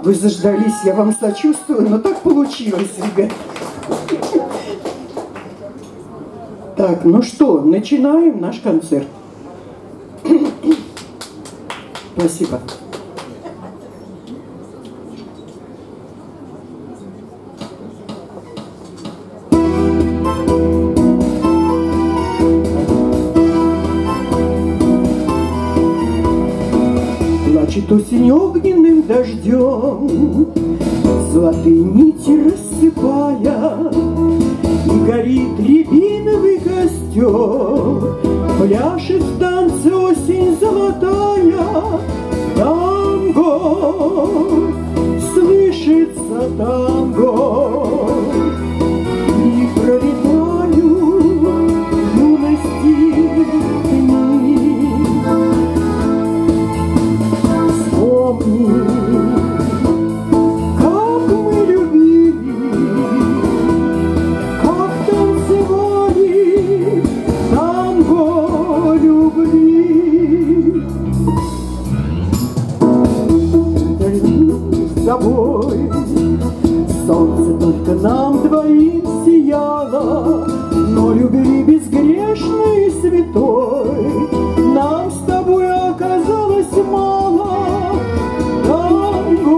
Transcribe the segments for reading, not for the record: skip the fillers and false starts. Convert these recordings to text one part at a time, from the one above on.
Вы заждались, я вам сочувствую, но так получилось, ребят. Так, ну что, начинаем наш концерт. Спасибо. Плачет осень огненным дождем, золотые нити рассыпая, и горит рябиновый костер, пляшет в танце осень золотая. Танго, слышится танго, и пролетаю юности дни. Вспомни, как мы любили, как танцевали танго любви. С тобой солнце только нам двоим сияло, но любви безгрешной и святой нам с тобой оказалось мало. Танго,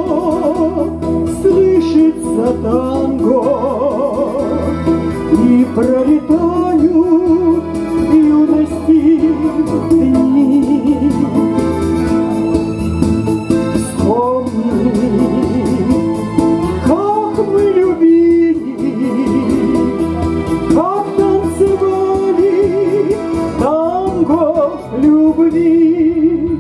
слышится танго, и пролетают юности дни. Вспомни, как мы любили, как танцевали танго любви.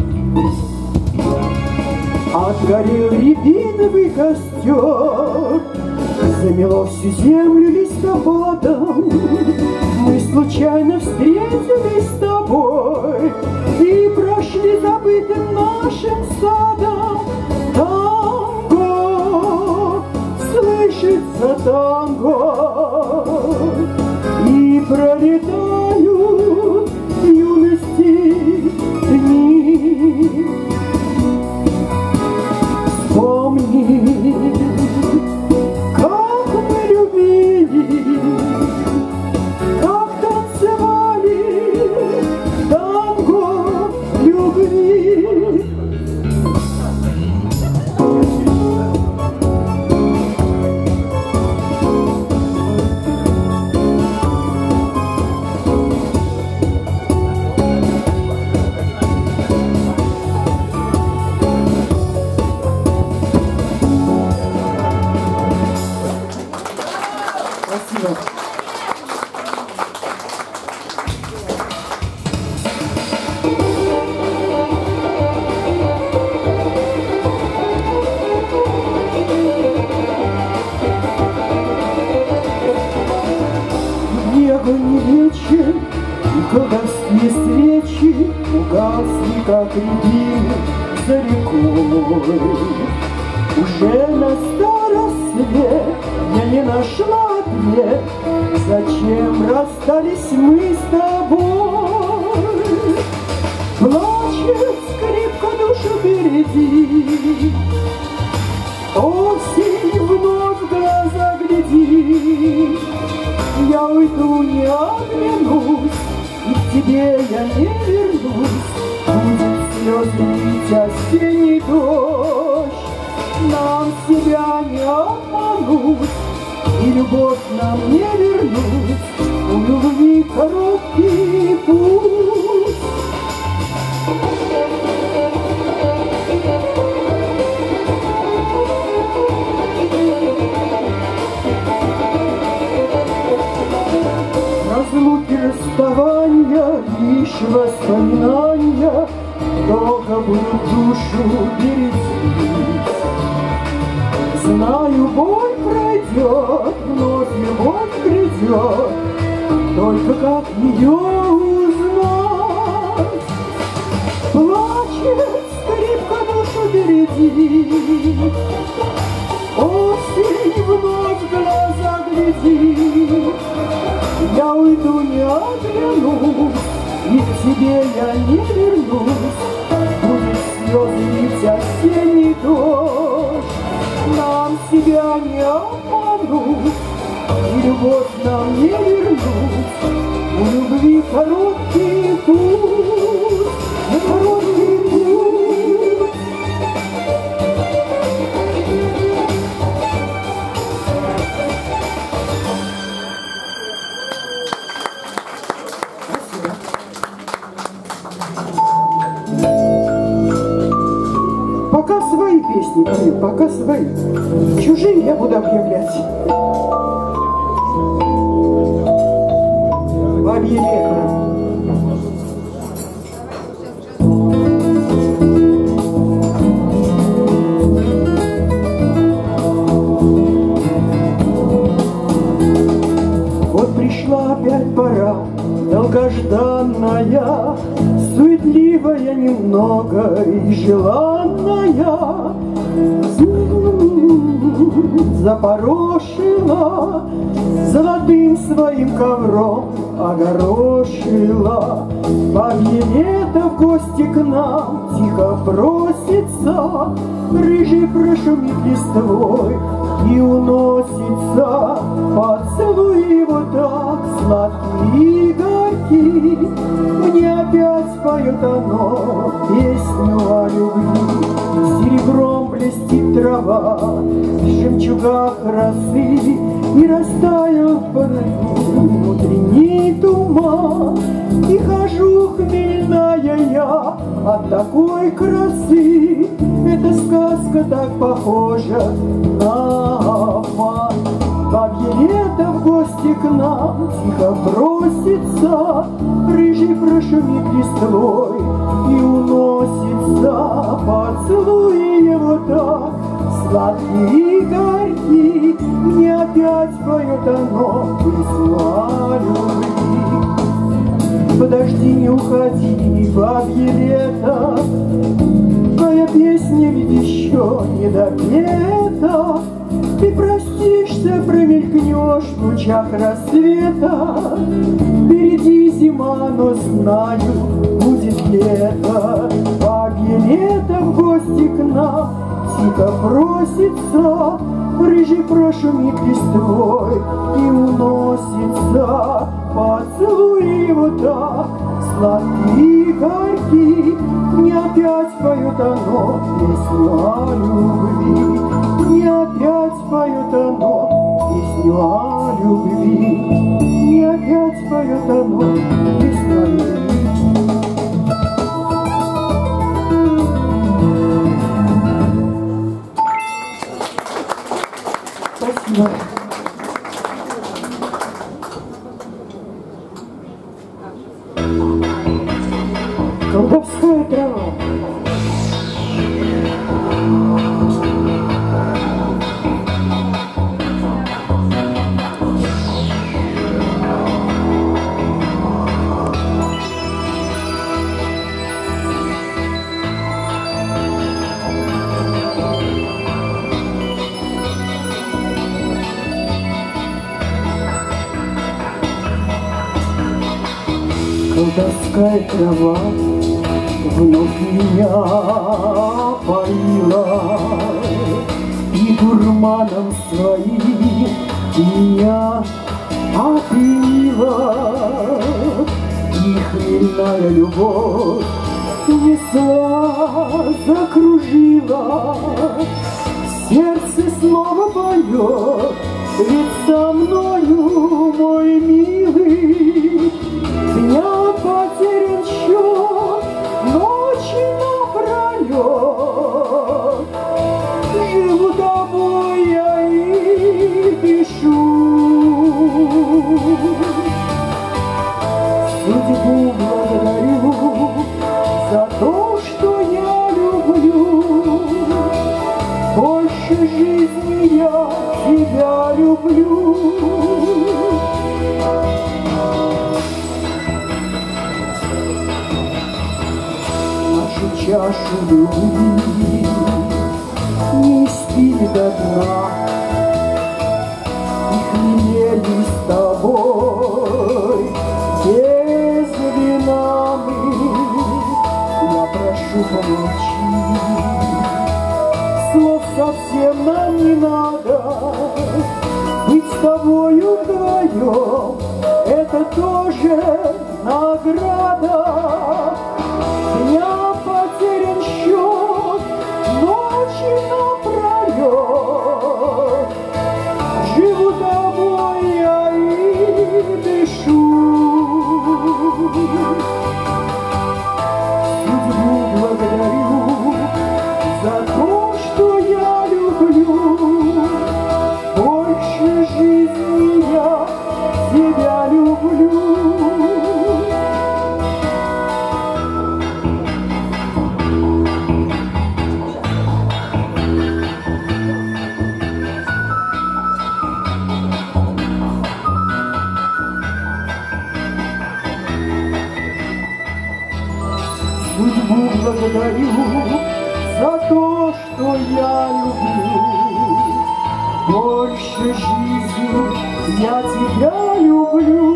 Отгорел рябиновый костер, замело всю землю листопадом. Мы случайно встретились с тобой и прошли забытым нашим садом. Танго, слышится танго, и пролетают юности дни. Вспомни, как мы любили, как танцевали танго любви. Спасибо. Небо не вечер, и колдовские свечи угасли, как рябины за рекой. Уже настал рассвет, я не нашла ответ, зачем расстались мы с тобой. Плачет скрипка душу впереди, осень вновь в глаза глядит. Я уйду, не оглянусь, и к тебе я не вернусь. Будет слезы лить осенний дождь, нам себя не обмануть, и любовь нам не вернуть. У любви короткий путь. Разлуки, расставания, лишь воспоминания долго будут душу бередить. Знаю, боль пройдет, вновь любовь придет, только как ее узнать? Плачет скрипка душу береди, осень вновь в глаза глядит. Я уйду, не оглянусь, и к тебе я не вернусь. Будет слезы лить осенний дождь, тебя не обмануть, и любовь нам не вернуть. У любви короткий путь, короткий путь. Пока свои песни пою, пока свои. Чужие я буду объявлять. Бабье лето. Вот пришла опять пора, долгожданная, суетливая немного и желанная. Запорошила золотым своим ковром, огорошила. Бабье лето в гости к нам тихо просится, рыжий прошумит листвой и уносится. Поцелуй его так сладкий и горький, мне опять поет оно песню о любви. Серебром блестит трава, в жемчугах росы, и растаял в утренний туман. И хожу хмельная я от такой красы, эта сказка так похожа на обман. Бабье лето в гости к нам тихо просится, рыжий прошумит листвой и уносится. Поцелуй его так сладкий и горький, мне опять поет оно песню о любви. Подожди, не уходи, бабье лето, твоя песня ведь еще не допета. Ты простишься, промелькнешь в лучах рассвета. Впереди зима, но знаю, будет лето. Бабье лето в гости к нам тихо просится, рыжий прошумит листвой и уносится. Поцелуй его так сладкий и горький, мне опять поет оно песню о любви. Мне опять поет оно песню о любви. Мне опять поет оно песню о любви. Спасибо. Колдовская трава. Колдовская трава вновь меня поила, и дурманом своим меня опьянила, и хмельная любовь несла, закружила. Сердце снова поет, ведь со мною, мой милый, дня потерян счет, ночи напролет. Живу тобой я и дышу. Судьбу благодарю за то, что я люблю. Больше жизни я тебя люблю. Нашу чашу любви не испили до дна, и хмелели с тобой без вина мы. Я прошу, помолчи, слов совсем нам не надо быть с тобою вдвоем, это тоже награда. Дня потерян счет, ночи напролет, живу тобой я и дышу. Судьбу благодарю за то, что я люблю, больше жизни я тебя люблю. Судьбу благодарю за то, что я люблю, больше жизни я тебя люблю.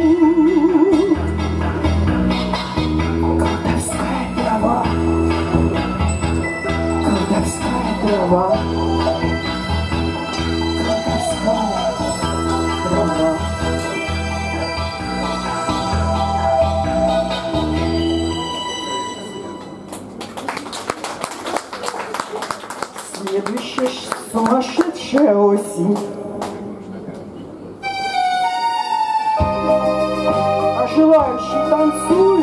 Колдовская трава, колдовская трава, колдовская трава. Следующая сумасшедшая осень. А желающие танцуют.